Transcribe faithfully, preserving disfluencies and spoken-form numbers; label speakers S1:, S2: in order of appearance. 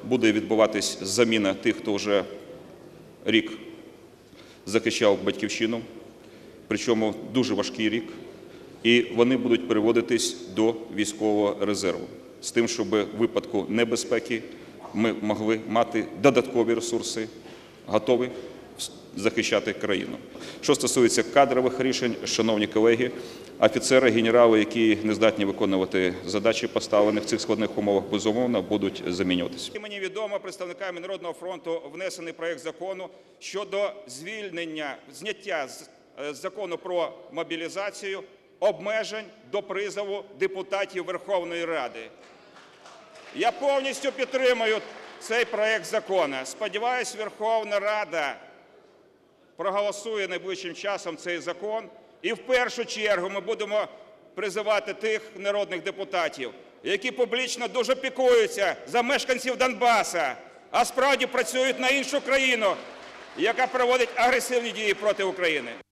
S1: буде відбуватись заміна тих, хто вже рік захищав Батьківщину, причому дуже важкий рік, і вони будуть переводитись до військового резерву, з тим, щоб у випадку небезпеки ми могли мати додаткові ресурси, готові захищати країну. Що стосується кадрових рішень, шановні колеги, офіцери, генерали, які не здатні виконувати задачі, поставлені в цих складних умовах, безумовно, будуть замінюватися.
S2: Мені відомо, представниками Народного фронту внесений проект закону щодо звільнення, зняття з Закону про мобілізацію обмежень до призову депутатів Верховної Ради. Я повністю підтримую цей проект закону. Сподіваюсь, Верховна Рада проголосує найближчим часом цей закон. І в першу чергу ми будемо призивати тих народних депутатів, які публічно дуже піклуються за мешканців Донбасу, а справді працюють на іншу країну, яка проводить агресивні дії проти України.